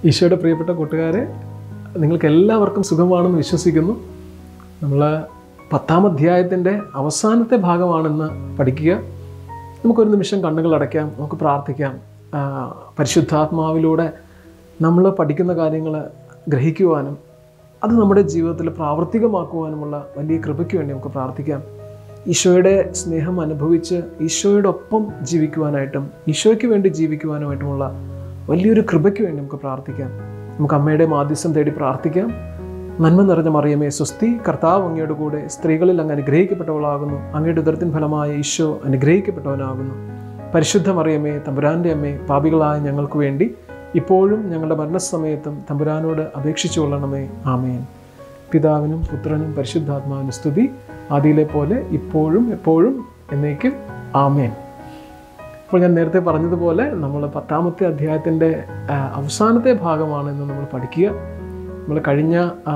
ഈശോയുടെ പ്രിയപ്പെട്ട കൂട്ടുകാരെ, നിങ്ങൾക്ക് എല്ലാവർക്കും സുഖമാണെന്ന് വിശ്വസിക്കുന്നു. നമ്മൾ 10-ാം അധ്യായത്തിൻ്റെ അവസാനത്തെ ഭാഗമാണെന്ന് പഠിക്കുക. നമുക്കൊരു നിമിഷം കണ്ണുകൾ അടയ്ക്കാം, നമുക്ക് പ്രാർത്ഥിക്കാം. പരിശുദ്ധാത്മാവിലൂടെ നമ്മൾ പഠിക്കുന്ന കാര്യങ്ങൾ ഗ്രഹിക്കുവാനും അത് നമ്മുടെ ജീവിതത്തിൽ പ്രാവർത്തികമാക്കുവാനുമുള്ള വലിയ കൃപയ്ക്ക് വേണ്ടി നമുക്ക് പ്രാർത്ഥിക്കാം. ഈശോയുടെ സ്നേഹം അനുഭവിച്ച് ഈശോയോടൊപ്പം ജീവിക്കുവാനായിട്ടും ഈശോയ്ക്ക് വേണ്ടി ജീവിക്കുവാനുമായിട്ടുമുള്ള വലിയൊരു കൃപയ്ക്ക് വേണ്ടി നമുക്ക് പ്രാർത്ഥിക്കാം. നമുക്ക് അമ്മയുടെ മാധ്യസ്ഥം തേടി പ്രാർത്ഥിക്കാം. നന്മ നിറഞ്ഞ മറിയമേ സ്വസ്തി, കർത്താവ് അങ്ങയുടെ കൂടെ, സ്ത്രീകളിൽ അങ്ങ് അനുഗ്രഹിക്കപ്പെട്ടവളാകുന്നു. അങ്ങയുടെ ഉദരത്തിൻ ഫലമായ ഈശോ അനുഗ്രഹിക്കപ്പെട്ടവനാകുന്നു. പരിശുദ്ധ മറിയമേ, തമ്പുരാൻ്റെ അമ്മേ, പാപികളായ ഞങ്ങൾക്ക് വേണ്ടി ഇപ്പോഴും ഞങ്ങളുടെ മരണസമയത്തും തമ്പുരാനോട് അപേക്ഷിച്ചു കൊള്ളണമേ. ആമേൻ. പിതാവിനും പുത്രനും പരിശുദ്ധാത്മാവിനും സ്തുതി, ആദിയിലെ പോലെ ഇപ്പോഴും എപ്പോഴും എന്നേക്കും. ആമേൻ. ഇപ്പോൾ ഞാൻ നേരത്തെ പറഞ്ഞതുപോലെ നമ്മൾ 10-ാമത്തെ അധ്യായത്തിൻ്റെ അവസാനത്തെ ഭാഗമാണ് ഇന്ന് നമ്മൾ പഠിക്കുക. നമ്മൾ കഴിഞ്ഞ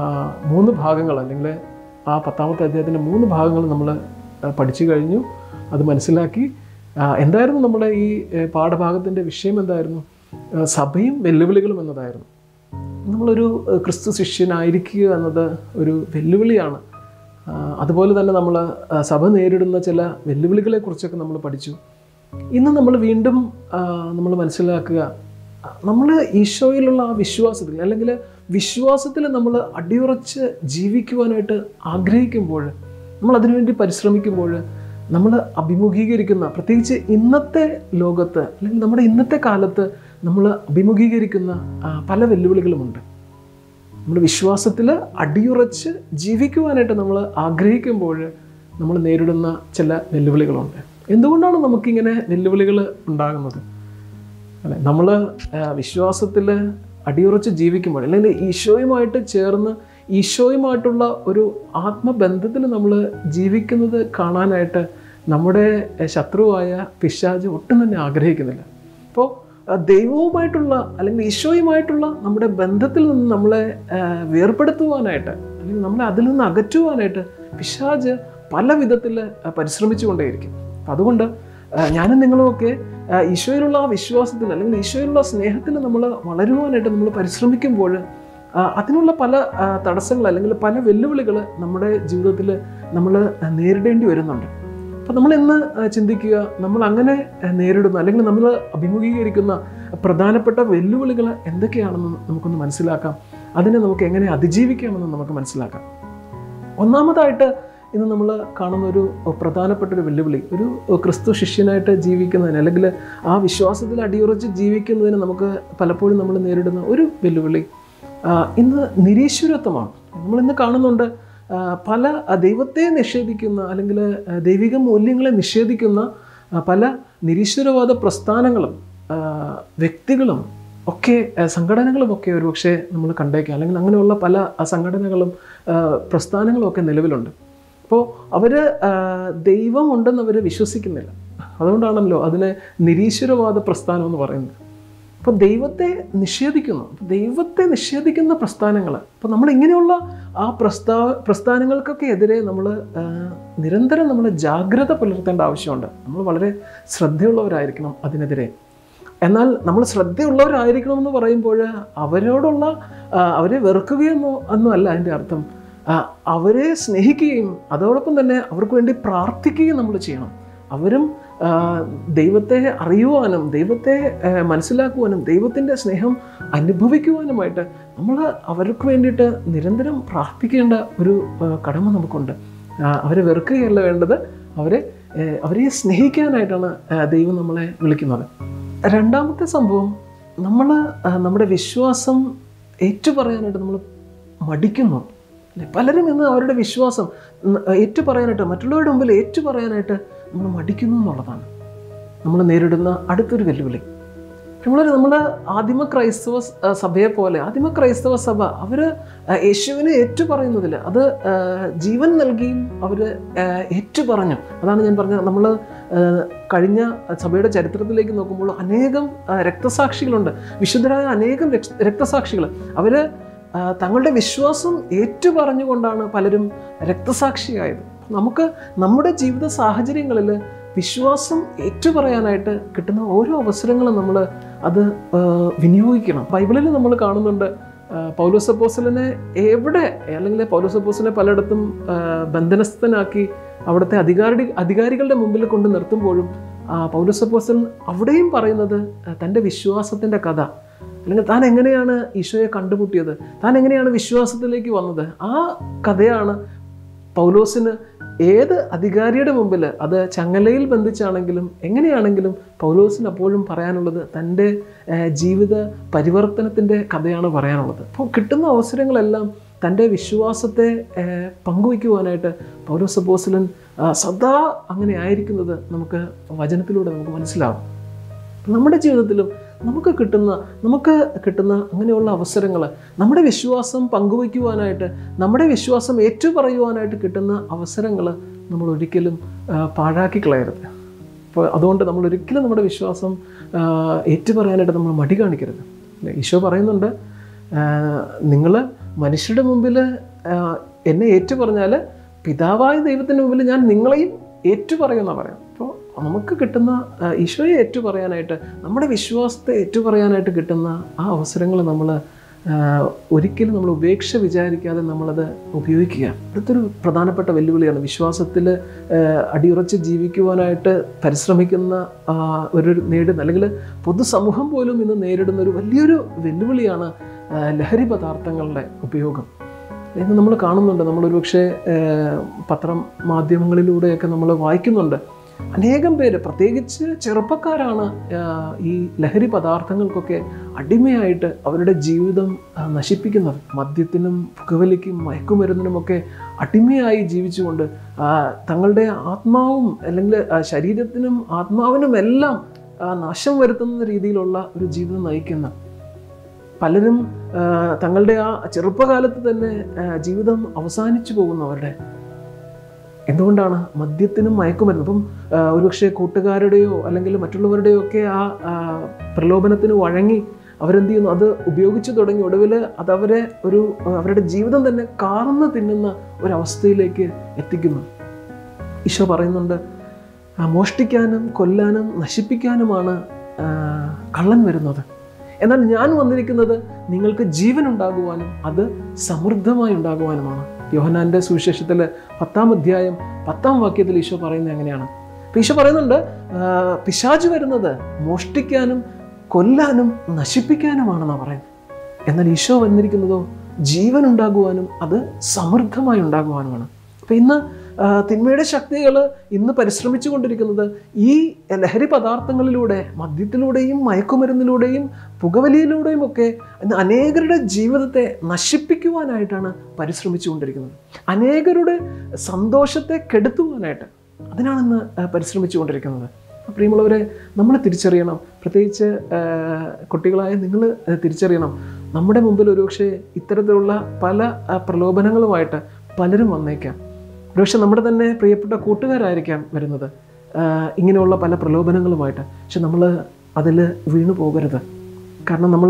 3 ഭാഗങ്ങൾ, അല്ലെങ്കിൽ ആ 10-ാമത്തെ അധ്യായത്തിൻ്റെ 3 ഭാഗങ്ങൾ നമ്മൾ പഠിച്ചു കഴിഞ്ഞു, അത് മനസ്സിലാക്കി. എന്തായിരുന്നു നമ്മുടെ ഈ പാഠഭാഗത്തിൻ്റെ വിഷയം? എന്തായിരുന്നു? സഭയും വെല്ലുവിളികളും എന്നതായിരുന്നു. നമ്മളൊരു ക്രിസ്തു ശിഷ്യനായിരിക്കുക എന്നത് ഒരു വെല്ലുവിളിയാണ്. അതുപോലെ തന്നെ നമ്മൾ സഭ നേരിടുന്ന ചില വെല്ലുവിളികളെക്കുറിച്ചൊക്കെ നമ്മൾ പഠിച്ചു. ഇന്ന് നമ്മൾ വീണ്ടും നമ്മൾ മനസ്സിലാക്കുക, നമ്മൾ ഈശോയിലുള്ള ആ വിശ്വാസത്തിൽ, അല്ലെങ്കിൽ വിശ്വാസത്തിൽ നമ്മൾ അടിയുറച്ച് ജീവിക്കുവാനായിട്ട് ആഗ്രഹിക്കുമ്പോൾ, നമ്മൾ അതിനുവേണ്ടി പരിശ്രമിക്കുമ്പോൾ, നമ്മൾ അഭിമുഖീകരിക്കുന്ന, പ്രത്യേകിച്ച് ഇന്നത്തെ ലോകത്ത് അല്ലെങ്കിൽ നമ്മുടെ ഇന്നത്തെ കാലത്ത് നമ്മൾ അഭിമുഖീകരിക്കുന്ന പല വെല്ലുവിളികളുമുണ്ട്. നമ്മൾ വിശ്വാസത്തിൽ അടിയുറച്ച് ജീവിക്കുവാനായിട്ട് നമ്മൾ ആഗ്രഹിക്കുമ്പോൾ നമ്മൾ നേരിടുന്ന ചില വെല്ലുവിളികളുണ്ട്. എന്തുകൊണ്ടാണ് നമുക്കിങ്ങനെ വെല്ലുവിളികൾ ഉണ്ടാകുന്നത്? അല്ലെ, നമ്മൾ വിശ്വാസത്തിൽ അടിയുറച്ച് ജീവിക്കുമ്പോൾ, അല്ലെങ്കിൽ ഈശോയുമായിട്ട് ചേർന്ന് ഈശോയുമായിട്ടുള്ള ഒരു ആത്മബന്ധത്തിൽ നമ്മൾ ജീവിക്കുന്നത് കാണാനായിട്ട് നമ്മുടെ ശത്രുവായ പിശാച് ഒട്ടും തന്നെ ആഗ്രഹിക്കുന്നില്ല. അപ്പോൾ ദൈവവുമായിട്ടുള്ള അല്ലെങ്കിൽ ഈശോയുമായിട്ടുള്ള നമ്മുടെ ബന്ധത്തിൽ നിന്ന് നമ്മളെ വേർപെടുത്തുവാനായിട്ട്, അല്ലെങ്കിൽ നമ്മളെ അതിൽ നിന്ന് അകറ്റുവാനായിട്ട് പിശാച് പല വിധത്തിൽ പരിശ്രമിച്ചുകൊണ്ടേയിരിക്കും. അപ്പം അതുകൊണ്ട് ഞാനും നിങ്ങളുമൊക്കെ ഈശോയിലുള്ള ആ വിശ്വാസത്തിൽ, അല്ലെങ്കിൽ ഈശോയിലുള്ള സ്നേഹത്തിൽ നമ്മൾ വളരുവാനായിട്ട് നമ്മൾ പരിശ്രമിക്കുമ്പോൾ അതിനുള്ള പല തടസ്സങ്ങൾ, അല്ലെങ്കിൽ പല വെല്ലുവിളികൾ നമ്മുടെ ജീവിതത്തിൽ നമ്മൾ നേരിടേണ്ടി വരുന്നുണ്ട്. അപ്പം നമ്മൾ ഇന്ന് ചിന്തിക്കുക, നമ്മൾ അങ്ങനെ നേരിടുന്ന, അല്ലെങ്കിൽ നമ്മൾ അഭിമുഖീകരിക്കുന്ന പ്രധാനപ്പെട്ട വെല്ലുവിളികൾ എന്തൊക്കെയാണെന്ന് നമുക്കൊന്ന് മനസ്സിലാക്കാം. അതിനെ നമുക്ക് എങ്ങനെ അതിജീവിക്കാമെന്ന് നമുക്ക് മനസ്സിലാക്കാം. ഒന്നാമതായിട്ട് ഇന്ന് നമ്മൾ കാണുന്ന ഒരു പ്രധാനപ്പെട്ടൊരു വെല്ലുവിളി, ഒരു ക്രിസ്തു ശിഷ്യനായിട്ട് ജീവിക്കുന്നതിന്, അല്ലെങ്കിൽ ആ വിശ്വാസത്തിൽ അടിയുറച്ച് ജീവിക്കുന്നതിന് നമുക്ക് പലപ്പോഴും നമ്മൾ നേരിടുന്ന ഒരു വെല്ലുവിളി ഇന്ന് നിരീശ്വരത്വമാണ്. നമ്മളിന്ന് കാണുന്നുണ്ട് പല ദൈവത്തെ നിഷേധിക്കുന്ന, അല്ലെങ്കിൽ ദൈവിക മൂല്യങ്ങളെ നിഷേധിക്കുന്ന പല നിരീശ്വരവാദ പ്രസ്ഥാനങ്ങളും വ്യക്തികളും ഒക്കെ, സംഘടനകളും ഒക്കെ ഒരുപക്ഷെ നമ്മൾ കണ്ടേക്കാം. അല്ലെങ്കിൽ അങ്ങനെയുള്ള പല സംഘടനകളും പ്രസ്ഥാനങ്ങളും ഒക്കെ നിലവിലുണ്ട്. അപ്പോൾ അവർ ദൈവമുണ്ടെന്ന് അവർ വിശ്വസിക്കുന്നില്ല. അതുകൊണ്ടാണല്ലോ അതിനെ നിരീശ്വരവാദ പ്രസ്ഥാനം എന്ന് പറയുന്നത്. അപ്പോൾ ദൈവത്തെ നിഷേധിക്കുന്നു, ദൈവത്തെ നിഷേധിക്കുന്ന പ്രസ്ഥാനങ്ങൾ. അപ്പോൾ നമ്മൾ ഇങ്ങനെയുള്ള ആ പ്രസ്ഥാനങ്ങൾക്കൊക്കെ എതിരെ നമ്മൾ നിരന്തരം നമ്മൾ ജാഗ്രത പുലർത്തേണ്ട ആവശ്യമുണ്ട്. നമ്മൾ വളരെ ശ്രദ്ധയുള്ളവരായിരിക്കണം അതിനെതിരെ. എന്നാൽ നമ്മൾ ശ്രദ്ധയുള്ളവരായിരിക്കണമെന്ന് പറയുമ്പോൾ അവരെ വെറുക്കുകയൊന്നും അല്ല അതിൻ്റെ അർത്ഥം. അവരെ സ്നേഹിക്കുകയും അതോടൊപ്പം തന്നെ അവർക്ക് വേണ്ടി പ്രാർത്ഥിക്കുകയും നമ്മൾ ചെയ്യണം. അവരും ദൈവത്തെ അറിയുവാനും ദൈവത്തെ മനസ്സിലാക്കുവാനും ദൈവത്തിൻ്റെ സ്നേഹം അനുഭവിക്കുവാനുമായിട്ട് നമ്മൾ അവർക്ക് വേണ്ടിയിട്ട് നിരന്തരം പ്രാർത്ഥിക്കേണ്ട ഒരു കടമ നമുക്കുണ്ട്. അവരെ വെറുക്കുകയല്ല വേണ്ടത്, അവരെ സ്നേഹിക്കാനായിട്ടാണ് ദൈവം നമ്മളെ വിളിക്കുന്നത്. രണ്ടാമത്തെ സംഭവം, നമ്മൾ നമ്മുടെ വിശ്വാസം ഏറ്റുപറയാനായിട്ട് നമ്മൾ മടിക്കുന്നു. പലരും ഇന്ന് അവരുടെ വിശ്വാസം ഏറ്റുപറയാനായിട്ട്, മറ്റുള്ളവരുടെ മുമ്പിൽ ഏറ്റുപറയാനായിട്ട് നമ്മൾ മടിക്കുന്നു എന്നുള്ളതാണ് നമ്മൾ നേരിടുന്ന അടുത്തൊരു വെല്ലുവിളി. നമ്മുടെ ആദിമ ക്രൈസ്തവ സഭയെ പോലെ, ആദിമ ക്രൈസ്തവ സഭ അവർ യേശുവിനെ ഏറ്റുപറയുന്നതിൽ അത് ജീവൻ നൽകിയും അവർ ഏറ്റുപറഞ്ഞു. അതാണ് ഞാൻ പറഞ്ഞത്. നമ്മൾ കഴിഞ്ഞ സഭയുടെ ചരിത്രത്തിലേക്ക് നോക്കുമ്പോൾ അനേകം രക്തസാക്ഷികളുണ്ട്, വിശുദ്ധരായ അനേകം രക്തസാക്ഷികൾ. അവർ തങ്ങളുടെ വിശ്വാസം ഏറ്റുപറഞ്ഞുകൊണ്ടാണ് പലരും രക്തസാക്ഷിയായത്. നമുക്ക് നമ്മുടെ ജീവിത സാഹചര്യങ്ങളിൽ വിശ്വാസം ഏറ്റുപറയാനായിട്ട് കിട്ടുന്ന ഓരോ അവസരങ്ങളും നമ്മൾ അത് വിനിയോഗിക്കണം. ബൈബിളിൽ നമ്മൾ കാണുന്നുണ്ട് പൗലോസ് അപ്പോസ്തലനെ എവിടെ, അല്ലെങ്കിൽ പൗലോസ് അപ്പോസ്തലനെ പലയിടത്തും ബന്ധനസ്ഥനാക്കി അവിടുത്തെ അധികാരികളുടെ മുമ്പിൽ കൊണ്ട് നിർത്തുമ്പോഴും പൗലോസ് അപ്പോസ്തലൻ അവിടെയും പറയുന്നത് തൻ്റെ വിശ്വാസത്തിൻ്റെ കഥ, അല്ലെങ്കിൽ താൻ എങ്ങനെയാണ് ഈശോയെ കണ്ടുമുട്ടിയത്, താൻ എങ്ങനെയാണ് വിശ്വാസത്തിലേക്ക് വന്നത്, ആ കഥയാണ് പൗലോസിന് ഏത് അധികാരിയുടെ മുമ്പിൽ, അത് ചങ്ങലയിൽ ബന്ധിച്ചാണെങ്കിലും എങ്ങനെയാണെങ്കിലും പൗലോസിന് അപ്പോഴും പറയാനുള്ളത് തൻ്റെ ജീവിത പരിവർത്തനത്തിൻ്റെ കഥയാണ് പറയാനുള്ളത്. അപ്പോൾ കിട്ടുന്ന അവസരങ്ങളെല്ലാം തൻ്റെ വിശ്വാസത്തെ പങ്കുവയ്ക്കുവാനായിട്ട് പൗലോസ് അപ്പോസ്തലൻ സദാ അങ്ങനെ ആയിരിക്കുന്നത് നമുക്ക് വചനത്തിലൂടെ നമുക്ക് മനസ്സിലാവും. നമ്മുടെ ജീവിതത്തിലും നമുക്ക് കിട്ടുന്ന അങ്ങനെയുള്ള അവസരങ്ങൾ, നമ്മുടെ വിശ്വാസം പങ്കുവയ്ക്കുവാനായിട്ട്, നമ്മുടെ വിശ്വാസം ഏറ്റുപറയുവാനായിട്ട് കിട്ടുന്ന അവസരങ്ങൾ നമ്മൾ ഒരിക്കലും പാഴാക്കി കളയരുത്. അപ്പോൾ അതുകൊണ്ട് നമ്മൾ ഒരിക്കലും നമ്മുടെ വിശ്വാസം ഏറ്റുപറയാനായിട്ട് നമ്മൾ മടി കാണിക്കരുത്. ഈശോ പറയുന്നുണ്ട്, നിങ്ങൾ മനുഷ്യരുടെ മുമ്പിൽ എന്നെ ഏറ്റുപറഞ്ഞാൽ പിതാവായ ദൈവത്തിൻ്റെ മുമ്പിൽ ഞാൻ നിങ്ങളെയും ഏറ്റുപറയുമെന്നാണ് പറയാം. അപ്പോൾ നമുക്ക് കിട്ടുന്ന ഈശോയെ ഏറ്റുപറയാനായിട്ട്, നമ്മുടെ വിശ്വാസത്തെ ഏറ്റുപറയാനായിട്ട് കിട്ടുന്ന ആ അവസരങ്ങൾ നമ്മൾ ഒരിക്കലും നമ്മൾ ഉപേക്ഷ വിചാരിക്കാതെ നമ്മളത് ഉപയോഗിക്കുക. അടുത്തൊരു പ്രധാനപ്പെട്ട വെല്ലുവിളിയാണ് വിശ്വാസത്തിൽ അടിയുറച്ച് ജീവിക്കുവാനായിട്ട് പരിശ്രമിക്കുന്ന ഒരു നേടുന്ന, അല്ലെങ്കിൽ പൊതുസമൂഹം പോലും ഇന്ന് നേരിടുന്ന ഒരു വലിയൊരു വെല്ലുവിളിയാണ് ലഹരി പദാർത്ഥങ്ങളുടെ ഉപയോഗം. ഇന്ന് നമ്മൾ കാണുന്നുണ്ട്, നമ്മളൊരു പക്ഷേ പത്രമാധ്യമങ്ങളിലൂടെയൊക്കെ നമ്മൾ വായിക്കുന്നുണ്ട്, അനേകം പേര്, പ്രത്യേകിച്ച് ചെറുപ്പക്കാരാണ് ഈ ലഹരി പദാർത്ഥങ്ങൾക്കൊക്കെ അടിമയായിട്ട് അവരുടെ ജീവിതം നശിപ്പിക്കുന്നത്. മദ്യത്തിനും പുകവലിക്കും മയക്കുമരുന്നിനുമൊക്കെ അടിമയായി ജീവിച്ചുകൊണ്ട് തങ്ങളുടെ ആത്മാവും, അല്ലെങ്കിൽ ശരീരത്തിനും ആത്മാവിനും എല്ലാം നാശം വരുത്തുന്ന രീതിയിലുള്ള ഒരു ജീവിതം നയിക്കുന്ന പലരും തങ്ങളുടെ ആ ചെറുപ്പകാലത്ത് തന്നെ ജീവിതം അവസാനിച്ചു പോകുന്നവരുടെ. എന്തുകൊണ്ടാണ്? മദ്യത്തിനും മയക്കുമരുന്ന്. അപ്പം ഒരുപക്ഷെ കൂട്ടുകാരുടെയോ അല്ലെങ്കിൽ മറ്റുള്ളവരുടെയോ ഒക്കെ ആ പ്രലോഭനത്തിന് വഴങ്ങി അവരെന്ത് ചെയ്യുന്നു, അത് ഉപയോഗിച്ചു തുടങ്ങി. ഒടുവിൽ അതവരെ അവരുടെ ജീവിതം തന്നെ കാർന്ന് തിന്നുന്ന ഒരവസ്ഥയിലേക്ക് എത്തിക്കുന്നു. ഈശോ പറയുന്നുണ്ട്, മോഷ്ടിക്കാനും കൊല്ലാനും നശിപ്പിക്കാനുമാണ് കള്ളൻ വരുന്നത്, എന്നാൽ ഞാൻ വന്നിരിക്കുന്നത് നിങ്ങൾക്ക് ജീവൻ ഉണ്ടാകുവാനും അത് സമൃദ്ധമായി ഉണ്ടാകുവാനുമാണ്. യോഹന്നാൻ്റെ സുവിശേഷത്തിൽ 10-ാം അധ്യായം 10-ാം വാക്യത്തിൽ ഈശോ പറയുന്നത് എങ്ങനെയാണ്? അപ്പോൾ ഈശോ പറയുന്നുണ്ട്, പിശാച് വരുന്നത് മോഷ്ടിക്കാനും കൊല്ലാനും നശിപ്പിക്കാനുമാണെന്നാണ് പറയുന്നത്. എന്നാൽ ഈശോ വന്നിരിക്കുന്നതോ ജീവൻ ഉണ്ടാകുവാനും അത് സമൃദ്ധമായി ഉണ്ടാകുവാനുമാണ്. അപ്പോൾ ഇന്ന് തിന്മയുടെ ശക്തികൾ ഇന്ന് പരിശ്രമിച്ചു കൊണ്ടിരിക്കുന്നത് ഈ ലഹരി പദാർത്ഥങ്ങളിലൂടെ, മദ്യത്തിലൂടെയും മയക്കുമരുന്നിലൂടെയും പുകവലിയിലൂടെയും ഒക്കെ ഇന്ന് അനേകരുടെ ജീവിതത്തെ നശിപ്പിക്കുവാനായിട്ടാണ് പരിശ്രമിച്ചു കൊണ്ടിരിക്കുന്നത്. അനേകരുടെ സന്തോഷത്തെ കെടുത്തുവാനായിട്ട് അതിനാണ് ഇന്ന് പരിശ്രമിച്ചു കൊണ്ടിരിക്കുന്നത്. പ്രിയമുള്ളവരെ, നമ്മൾ തിരിച്ചറിയണം, പ്രത്യേകിച്ച് കുട്ടികളായ നിങ്ങൾ തിരിച്ചറിയണം, നമ്മുടെ മുമ്പിൽ ഒരുപക്ഷെ ഇത്തരത്തിലുള്ള പല പ്രലോഭനങ്ങളുമായിട്ട് പലരും വന്നേക്കാം. ഒരുപക്ഷെ നമ്മുടെ തന്നെ പ്രിയപ്പെട്ട കൂട്ടുകാരായിരിക്കാം വരുന്നത് ഇങ്ങനെയുള്ള പല പ്രലോഭനങ്ങളുമായിട്ട്. പക്ഷെ നമ്മൾ അതിൽ വീണു പോകരുത്. കാരണം നമ്മൾ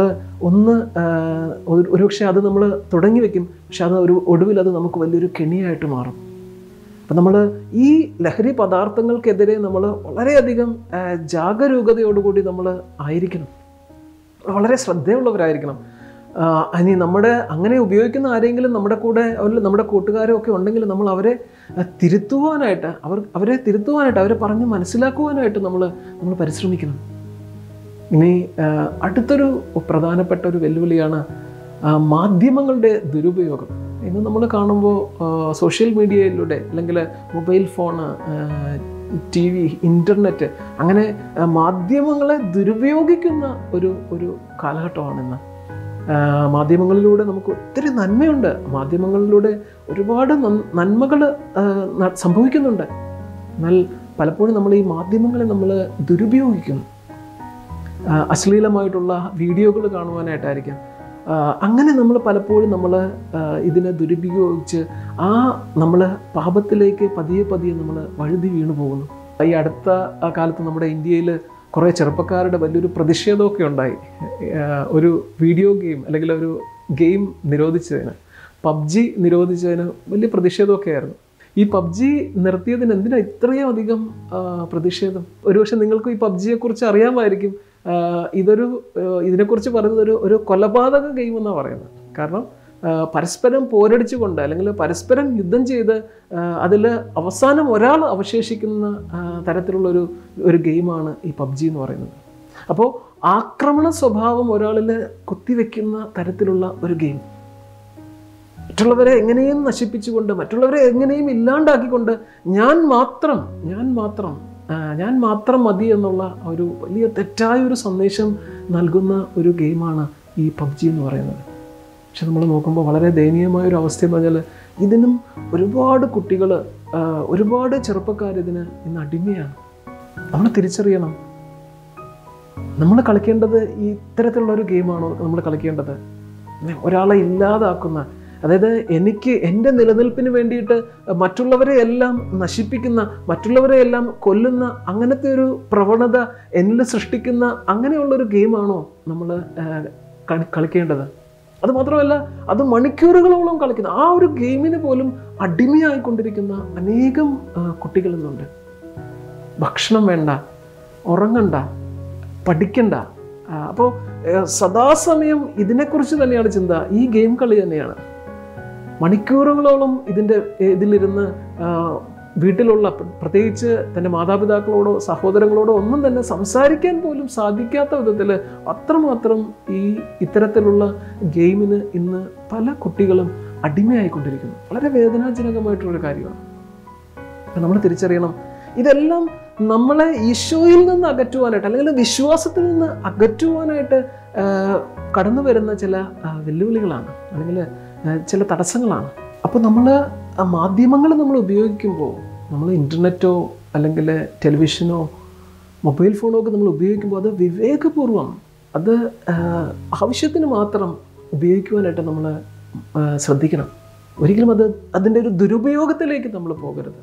ഒരുപക്ഷെ അത് നമ്മൾ തുടങ്ങി വയ്ക്കും, പക്ഷെ അത് ഒടുവിൽ അത് നമുക്ക് വലിയൊരു കെണിയായിട്ട് മാറും. അപ്പം നമ്മൾ ഈ ലഹരി പദാർത്ഥങ്ങൾക്കെതിരെ നമ്മൾ വളരെയധികം ജാഗരൂകതയോടുകൂടി നമ്മൾ ആയിരിക്കണം, വളരെ ശ്രദ്ധയുള്ളവരായിരിക്കണം. ഇനി അങ്ങനെ ഉപയോഗിക്കുന്ന ആരെങ്കിലും നമ്മുടെ കൂടെ, നമ്മുടെ കൂട്ടുകാരോ ഒക്കെ ഉണ്ടെങ്കിൽ നമ്മൾ അവരെ തിരുത്തുവാനായിട്ട്, അവരെ പറഞ്ഞ് മനസ്സിലാക്കുവാനായിട്ട് നമ്മൾ പരിശ്രമിക്കണം. ഇനി അടുത്തൊരു പ്രധാനപ്പെട്ട ഒരു വെല്ലുവിളിയാണ് മാധ്യമങ്ങളുടെ ദുരുപയോഗം. ഇന്ന് നമ്മൾ കാണുമ്പോൾ സോഷ്യൽ മീഡിയയിലൂടെ, അല്ലെങ്കിൽ മൊബൈൽ ഫോണ്, TV, ഇൻ്റർനെറ്റ്, അങ്ങനെ മാധ്യമങ്ങളെ ദുരുപയോഗിക്കുന്ന ഒരു കാലഘട്ടമാണിന്ന്. മാധ്യമങ്ങളിലൂടെ നമുക്ക് ഒത്തിരി നന്മയുണ്ട്, മാധ്യമങ്ങളിലൂടെ ഒരുപാട് നന്മകൾ സംഭവിക്കുന്നുണ്ട്. എന്നാൽ പലപ്പോഴും നമ്മൾ ഈ മാധ്യമങ്ങളെ നമ്മൾ ദുരുപയോഗിക്കുന്നു. അശ്ലീലമായിട്ടുള്ള വീഡിയോകൾ കാണുവാനായിട്ടായിരിക്കാം. അങ്ങനെ നമ്മൾ പലപ്പോഴും ഇതിനെ ദുരുപയോഗിച്ച് നമ്മൾ പാപത്തിലേക്ക് പതിയെ നമ്മൾ വഴുതി വീണു പോകുന്നു. ഈ അടുത്ത കാലത്ത് നമ്മുടെ ഇന്ത്യയിൽ കുറേ ചെറുപ്പക്കാരുടെ വലിയൊരു പ്രതിഷേധമൊക്കെ ഉണ്ടായി. ഒരു വീഡിയോ ഗെയിം, അല്ലെങ്കിൽ ഒരു ഗെയിം നിരോധിച്ചതിന്, PUBG നിരോധിച്ചതിന് വലിയ പ്രതിഷേധമൊക്കെ ആയിരുന്നു. ഈ PUBG നിർത്തിയതിന് എന്തിനാ ഇത്രയും അധികം പ്രതിഷേധം? ഒരുപക്ഷെ നിങ്ങൾക്ക് ഈ PUBGയെക്കുറിച്ച് അറിയാമായിരിക്കും. ഇതിനെക്കുറിച്ച് പറയുന്നത് ഒരു കൊലപാതക ഗെയിം എന്നാണ് പറയുന്നത്. കാരണം പരസ്പരം പോരടിച്ചുകൊണ്ട് അല്ലെങ്കിൽ പരസ്പരം യുദ്ധം ചെയ്ത് അതിൽ അവസാനം ഒരാൾ അവശേഷിക്കുന്ന തരത്തിലുള്ള ഒരു ഗെയിമാണ് ഈ PUBG എന്ന് പറയുന്നത്. അപ്പോൾ ആക്രമണ സ്വഭാവം ഒരാളിൽ കുത്തിവെക്കുന്ന തരത്തിലുള്ള ഒരു ഗെയിം, മറ്റുള്ളവരെ എങ്ങനെയും നശിപ്പിച്ചുകൊണ്ട്, മറ്റുള്ളവരെ എങ്ങനെയും ഇല്ലാണ്ടാക്കിക്കൊണ്ട് ഞാൻ മാത്രം മതി എന്നുള്ള ഒരു വലിയ തെറ്റായ ഒരു സന്ദേശം നൽകുന്ന ഒരു ഗെയിമാണ് ഈ PUBG എന്ന് പറയുന്നത്. പക്ഷെ നമ്മൾ നോക്കുമ്പോൾ വളരെ ദയനീയമായൊരു അവസ്ഥ എന്ന് പറഞ്ഞാൽ ഇതിനും ഒരുപാട് കുട്ടികൾ, ഒരുപാട് ചെറുപ്പക്കാരിതിന് ഇന്ന് അടിമയാണ്. നമ്മൾ തിരിച്ചറിയണം, നമ്മൾ കളിക്കേണ്ടത് ഈ ഇത്തരത്തിലുള്ളൊരു ഗെയിമാണോ നമ്മൾ കളിക്കേണ്ടത്? ഒരാളെ ഇല്ലാതാക്കുന്ന, അതായത് എൻ്റെ നിലനിൽപ്പിന് വേണ്ടിയിട്ട് മറ്റുള്ളവരെ എല്ലാം നശിപ്പിക്കുന്ന, മറ്റുള്ളവരെ എല്ലാം കൊല്ലുന്ന അങ്ങനത്തെ ഒരു പ്രവണത എന്നിൽ സൃഷ്ടിക്കുന്ന അങ്ങനെയുള്ളൊരു ഗെയിമാണോ നമ്മൾ കളിക്കേണ്ടത്? അത് മാത്രമല്ല, അത് മണിക്കൂറുകളോളം കളിക്കുന്ന ആ ഒരു ഗെയിമിന് പോലും അടിമയായിക്കൊണ്ടിരിക്കുന്ന അനേകം കുട്ടികൾ ഇന്നുണ്ട്. ഭക്ഷണം വേണ്ട, ഉറങ്ങണ്ട, പഠിക്കണ്ട. അപ്പോൾ സദാസമയം ഇതിനെക്കുറിച്ച് തന്നെയാണ് ചിന്ത, ഈ ഗെയിം കളി തന്നെയാണ്. മണിക്കൂറുകളോളം ഇതിലിരുന്ന് വീട്ടിലുള്ള, പ്രത്യേകിച്ച് തൻ്റെ മാതാപിതാക്കളോടോ സഹോദരങ്ങളോടോ ഒന്നും തന്നെ സംസാരിക്കാൻ പോലും സാധിക്കാത്ത വിധത്തിൽ അത്രമാത്രം ഇത്തരത്തിലുള്ള ഗെയിമിന് ഇന്ന് പല കുട്ടികളും അടിമയായിക്കൊണ്ടിരിക്കുന്നു. വളരെ വേദനാജനകമായിട്ടുള്ളൊരു കാര്യമാണ്. നമ്മൾ തിരിച്ചറിയണം, ഇതെല്ലാം നമ്മളെ ഈശോയിൽ നിന്ന് അകറ്റുവാനായിട്ട്, അല്ലെങ്കിൽ വിശ്വാസത്തിൽ നിന്ന് അകറ്റുവാനായിട്ട് കടന്നു വരുന്ന ചില വെല്ലുവിളികളാണ്, അല്ലെങ്കിൽ ചില തടസ്സങ്ങളാണ്. അപ്പോൾ മാധ്യമങ്ങൾ നമ്മൾ ഉപയോഗിക്കുമ്പോൾ, നമ്മൾ ഇൻ്റർനെറ്റോ അല്ലെങ്കിൽ ടെലിവിഷനോ മൊബൈൽ ഫോണോ ഒക്കെ നമ്മൾ ഉപയോഗിക്കുമ്പോൾ അത് വിവേകപൂർവ്വം, അത് ആവശ്യത്തിന് മാത്രം ഉപയോഗിക്കുവാനായിട്ട് നമ്മൾ ശ്രദ്ധിക്കണം. ഒരിക്കലും അതിൻ്റെ ഒരു ദുരുപയോഗത്തിലേക്ക് നമ്മൾ പോകരുത്.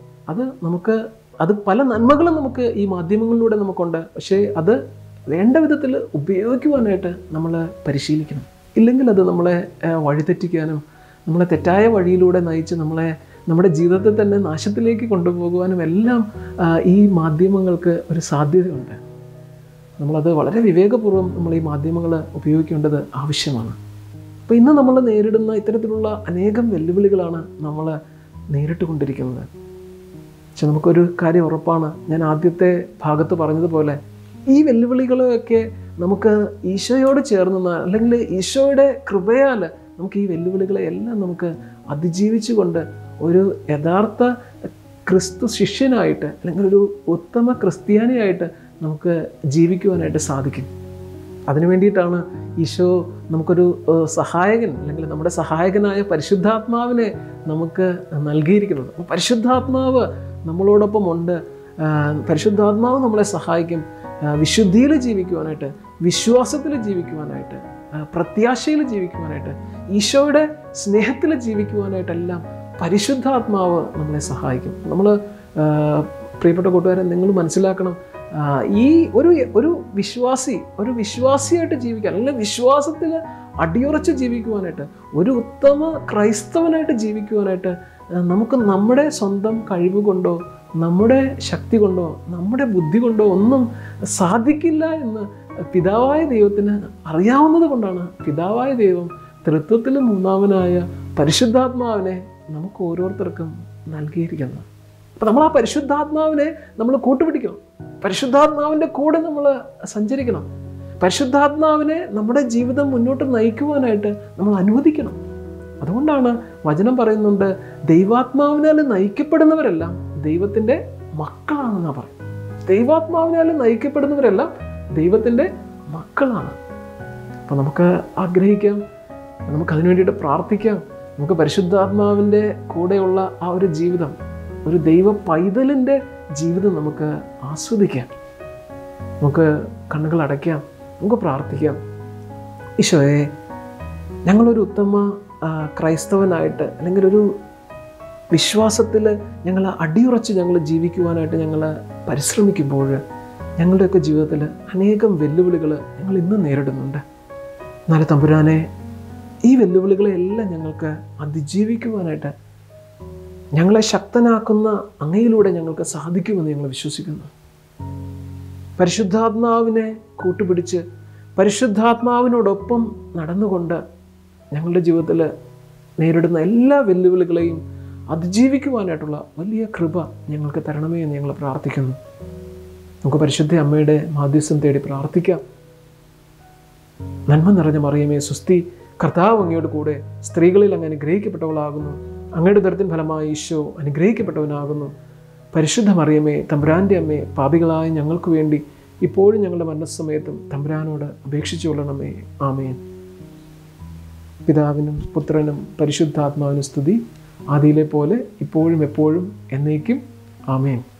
അത് പല നന്മകളും നമുക്ക് ഈ മാധ്യമങ്ങളിലൂടെ നമുക്കുണ്ട്. പക്ഷേ അത് വേണ്ട വിധത്തിൽ ഉപയോഗിക്കുവാനായിട്ട് നമ്മൾ പരിശീലിക്കണം. ഇല്ലെങ്കിൽ അത് നമ്മളെ വഴിതെറ്റിക്കാനും, നമ്മളെ തെറ്റായ വഴിയിലൂടെ നയിച്ച് നമ്മുടെ ജീവിതത്തെ തന്നെ നാശത്തിലേക്ക് കൊണ്ടുപോകുവാനും എല്ലാം ഈ മാധ്യമങ്ങൾക്ക് ഒരു സാധ്യതയുണ്ട്. നമ്മളത് വളരെ വിവേകപൂർവ്വം നമ്മൾ ഈ മാധ്യമങ്ങൾ ഉപയോഗിക്കേണ്ടത് ആവശ്യമാണ്. അപ്പോൾ ഇന്ന് നമ്മൾ നേരിടുന്ന ഇത്തരത്തിലുള്ള അനേകം വെല്ലുവിളികളാണ് നമ്മൾ നേരിട്ട് കൊണ്ടിരിക്കുന്നത്. പക്ഷെ നമുക്കൊരു കാര്യം ഉറപ്പാണ്, ഞാൻ ആദ്യത്തെ ഭാഗത്ത് പറഞ്ഞതുപോലെ ഈ വെല്ലുവിളികളൊക്കെ നമുക്ക് ഈശോയോട് ചേർന്ന്, അല്ലെങ്കിൽ ഈശോയുടെ കൃപയാൽ നമുക്ക് ഈ വെല്ലുവിളികളെ എല്ലാം നമുക്ക് അതിജീവിച്ചുകൊണ്ട് ഒരു യഥാർത്ഥ ക്രിസ്തു ശിഷ്യനായിട്ട്, അല്ലെങ്കിൽ ഒരു ഉത്തമ ക്രിസ്ത്യാനിയായിട്ട് നമുക്ക് ജീവിക്കുവാനായിട്ട് സാധിക്കും. അതിനു വേണ്ടിയിട്ടാണ് ഈശോ നമുക്കൊരു സഹായകൻ, അല്ലെങ്കിൽ നമ്മുടെ സഹായകനായ പരിശുദ്ധാത്മാവിനെ നമുക്ക് നൽകിയിരിക്കുന്നത്. അപ്പോൾ പരിശുദ്ധാത്മാവ് നമ്മളോടൊപ്പം ഉണ്ട്. പരിശുദ്ധാത്മാവ് നമ്മളെ സഹായിക്കും വിശുദ്ധിയിൽ ജീവിക്കുവാനായിട്ട്, വിശ്വാസത്തിൽ ജീവിക്കുവാനായിട്ട്, പ്രത്യാശയിൽ ജീവിക്കുവാനായിട്ട്, ഈശോയുടെ സ്നേഹത്തിൽ ജീവിക്കുവാനായിട്ടെല്ലാം പരിശുദ്ധാത്മാവ് നമ്മളെ സഹായിക്കും. നമ്മൾ പ്രിയപ്പെട്ട കൂട്ടുകാരെ, നിങ്ങൾ മനസ്സിലാക്കണം, ഈ ഒരു വിശ്വാസിയായിട്ട് ജീവിക്കാൻ, അല്ലെങ്കിൽ വിശ്വാസത്തിൽ അടിയുറച്ച് ജീവിക്കുവാനായിട്ട്, ഒരു ഉത്തമ ക്രൈസ്തവനായിട്ട് ജീവിക്കുവാനായിട്ട് നമുക്ക് നമ്മുടെ സ്വന്തം കഴിവ് കൊണ്ടോ, നമ്മുടെ ശക്തി കൊണ്ടോ, നമ്മുടെ ബുദ്ധി കൊണ്ടോ ഒന്നും സാധിക്കില്ല എന്ന് പിതാവായ ദൈവത്തിന് അറിയാവുന്നത് കൊണ്ടാണ് പിതാവായ ദൈവം തൃത്വത്തിൽ മൂന്നാമനായ പരിശുദ്ധാത്മാവിനെ നമുക്ക് ഓരോരുത്തർക്കും നൽകിയിരിക്കുന്നത്. അപ്പം നമ്മൾ ആ പരിശുദ്ധാത്മാവിനെ നമ്മൾ കൂട്ടുപിടിക്കണം. പരിശുദ്ധാത്മാവിൻ്റെ കൂടെ നമ്മൾ സഞ്ചരിക്കണം. പരിശുദ്ധാത്മാവിനെ നമ്മുടെ ജീവിതം മുന്നോട്ട് നയിക്കുവാനായിട്ട് നമ്മൾ അനുവദിക്കണം. അതുകൊണ്ടാണ് വചനം പറയുന്നുണ്ട്, ദൈവാത്മാവിനാൽ നയിക്കപ്പെടുന്നവരെല്ലാം ദൈവത്തിൻ്റെ മക്കളാണെന്നാണ് പറയുന്നത്. ദൈവാത്മാവിനാൽ നയിക്കപ്പെടുന്നവരെല്ലാം ദൈവത്തിൻ്റെ മക്കളാണ്. അപ്പോൾ നമുക്ക് ആഗ്രഹിക്കാം, നമുക്കതിനു വേണ്ടിയിട്ട് പ്രാർത്ഥിക്കാം. നമുക്ക് പരിശുദ്ധാത്മാവിൻ്റെ കൂടെയുള്ള ആ ഒരു ജീവിതം, ഒരു ദൈവ പൈതലിൻ്റെ ജീവിതം നമുക്ക് ആസ്വദിക്കാം. നമുക്ക് കണ്ണുകൾ അടയ്ക്കാം, നമുക്ക് പ്രാർത്ഥിക്കാം. ഈശോയെ, ഞങ്ങളൊരു ഉത്തമ ക്രൈസ്തവനായിട്ട്, അല്ലെങ്കിൽ ഒരു വിശ്വാസത്തിൽ ഞങ്ങൾ അടിയുറച്ച് ഞങ്ങൾ ജീവിക്കുവാനായിട്ട് ഞങ്ങൾ പരിശ്രമിക്കുമ്പോൾ ഞങ്ങളുടെയൊക്കെ ജീവിതത്തിൽ അനേകം വെല്ലുവിളികൾ ഞങ്ങൾ ഇന്ന് നേരിടുന്നുണ്ട്. എന്നാലും തമ്പുരാനെ, ഈ വെല്ലുവിളികളെല്ലാം ഞങ്ങൾക്ക് അതിജീവിക്കുവാനായിട്ട് ഞങ്ങളെ ശക്തനാക്കുന്ന അങ്ങയിലൂടെ ഞങ്ങൾക്ക് സാധിക്കുമെന്ന് ഞങ്ങൾ വിശ്വസിക്കുന്നു. പരിശുദ്ധാത്മാവിനെ കൂട്ടുപിടിച്ച് പരിശുദ്ധാത്മാവിനോടൊപ്പം നടന്നുകൊണ്ട് ഞങ്ങളുടെ ജീവിതത്തിൽ നേരിടുന്ന എല്ലാ വെല്ലുവിളികളെയും അതിജീവിക്കുവാനായിട്ടുള്ള വലിയ കൃപ ഞങ്ങൾക്ക് തരണമേ എന്ന് ഞങ്ങൾ പ്രാർത്ഥിക്കുന്നു. നമുക്ക് പരിശുദ്ധ അമ്മയുടെ മാധ്യസ്ഥം തേടി പ്രാർത്ഥിക്കാം. നന്മ നിറഞ്ഞ മറിയമേ സ്വസ്തി, കർത്താവ് അങ്ങയുടെ കൂടെ, സ്ത്രീകളിൽ അങ്ങ് അനുഗ്രഹിക്കപ്പെട്ടവളാകുന്നു. അങ്ങയുടെ ഉദരത്തിൻ ഫലമായി ഈശോ അനുഗ്രഹിക്കപ്പെട്ടവനാകുന്നു. പരിശുദ്ധ മറിയമേ, തമ്പുരാൻ്റെ അമ്മേ, പാപികളായ ഞങ്ങൾക്ക് വേണ്ടി ഇപ്പോഴും ഞങ്ങളുടെ മരണസമയത്തും തമ്പുരാനോട് അപേക്ഷിച്ചു കൊള്ളണമേ. ആമേൻ. പിതാവിനും പുത്രനും പരിശുദ്ധാത്മാവിനും സ്തുതി, ആദിയിലെ പോലെ ഇപ്പോഴും എപ്പോഴും എന്നേക്കും. ആമേൻ.